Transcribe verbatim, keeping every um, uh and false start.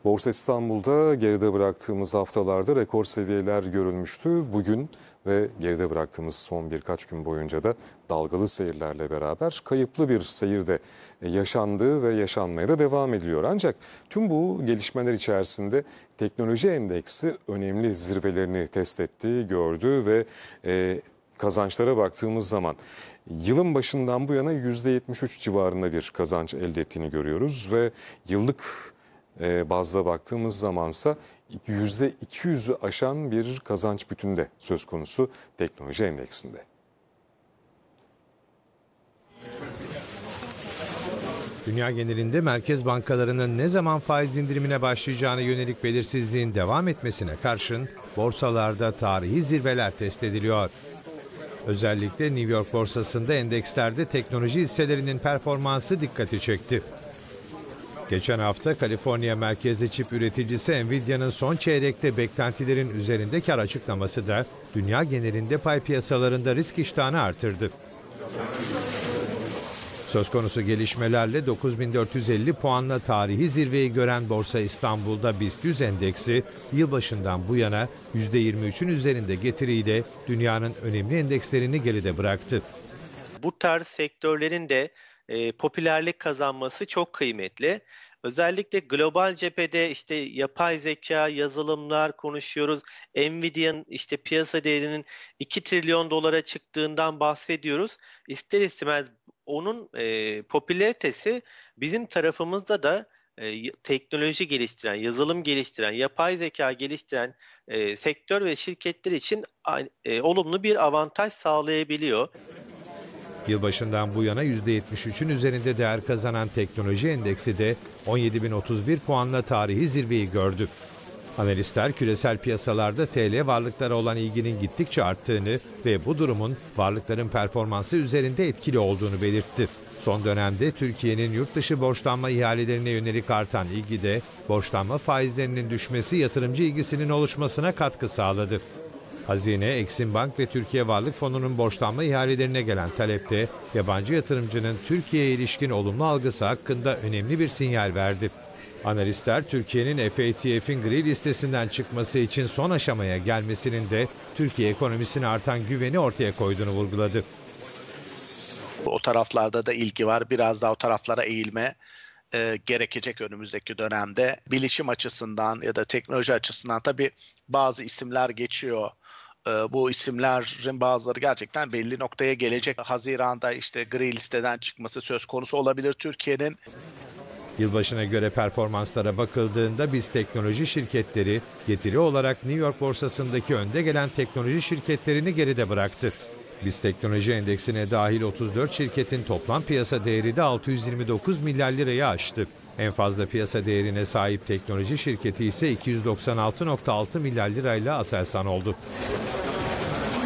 Borsa İstanbul'da geride bıraktığımız haftalarda rekor seviyeler görülmüştü. Bugün ve geride bıraktığımız son birkaç gün boyunca da dalgalı seyirlerle beraber kayıplı bir seyir de yaşandı ve yaşanmaya da devam ediliyor. Ancak tüm bu gelişmeler içerisinde teknoloji endeksi önemli zirvelerini test etti, gördü ve e, kazançlara baktığımız zaman yılın başından bu yana yüzde yetmiş üç civarında bir kazanç elde ettiğini görüyoruz ve yıllık e, bazda baktığımız zamansa yüzde iki yüzü aşan bir kazanç bütünde söz konusu teknoloji endeksinde. Dünya genelinde merkez bankalarının ne zaman faiz indirimine başlayacağına yönelik belirsizliğin devam etmesine karşın borsalarda tarihi zirveler test ediliyor. Özellikle New York borsasında endekslerde teknoloji hisselerinin performansı dikkati çekti. Geçen hafta Kaliforniya merkezli çip üreticisi Nvidia'nın son çeyrekte beklentilerin üzerinde kar açıklaması da dünya genelinde pay piyasalarında risk iştahını artırdı. Söz konusu gelişmelerle dokuz bin dört yüz elli puanla tarihi zirveyi gören Borsa İstanbul'da BIST yüz endeksi yılbaşından bu yana yüzde yirmi üçün üzerinde getiriyle dünyanın önemli endekslerini geride bıraktı. Bu tarz sektörlerin de e, popülerlik kazanması çok kıymetli. Özellikle global cephede işte yapay zeka, yazılımlar konuşuyoruz. Nvidia'nın işte piyasa değerinin iki trilyon dolara çıktığından bahsediyoruz. İster istemez onun e, popülaritesi bizim tarafımızda da e, teknoloji geliştiren, yazılım geliştiren, yapay zeka geliştiren e, sektör ve şirketler için e, olumlu bir avantaj sağlayabiliyor. Yılbaşından bu yana yüzde yetmiş üçün üzerinde değer kazanan teknoloji endeksi de on yedi bin otuz bir puanla tarihi zirveyi gördü. Analistler küresel piyasalarda T L varlıklara olan ilginin gittikçe arttığını ve bu durumun varlıkların performansı üzerinde etkili olduğunu belirtti. Son dönemde Türkiye'nin yurt dışı borçlanma ihalelerine yönelik artan ilgi de borçlanma faizlerinin düşmesi yatırımcı ilgisinin oluşmasına katkı sağladı. Hazine, Eksim Bank ve Türkiye Varlık Fonu'nun borçlanma ihalelerine gelen talepte yabancı yatırımcının Türkiye'ye ilişkin olumlu algısı hakkında önemli bir sinyal verdi. Analistler Türkiye'nin F A T F'in gri listesinden çıkması için son aşamaya gelmesinin de Türkiye ekonomisine artan güveni ortaya koyduğunu vurguladı. O taraflarda da ilgi var. Biraz daha o taraflara eğilme e, gerekecek önümüzdeki dönemde. Bilişim açısından ya da teknoloji açısından tabii bazı isimler geçiyor. E, bu isimlerin bazıları gerçekten belli noktaya gelecek. Haziran'da işte gri listeden çıkması söz konusu olabilir Türkiye'nin. Yılbaşına göre performanslara bakıldığında BIST teknoloji şirketleri getiri olarak New York borsasındaki önde gelen teknoloji şirketlerini geride bıraktı. BIST teknoloji endeksine dahil otuz dört şirketin toplam piyasa değeri de altı yüz yirmi dokuz milyar lirayı aştı. En fazla piyasa değerine sahip teknoloji şirketi ise iki yüz doksan altı virgül altı milyar lirayla Aselsan oldu.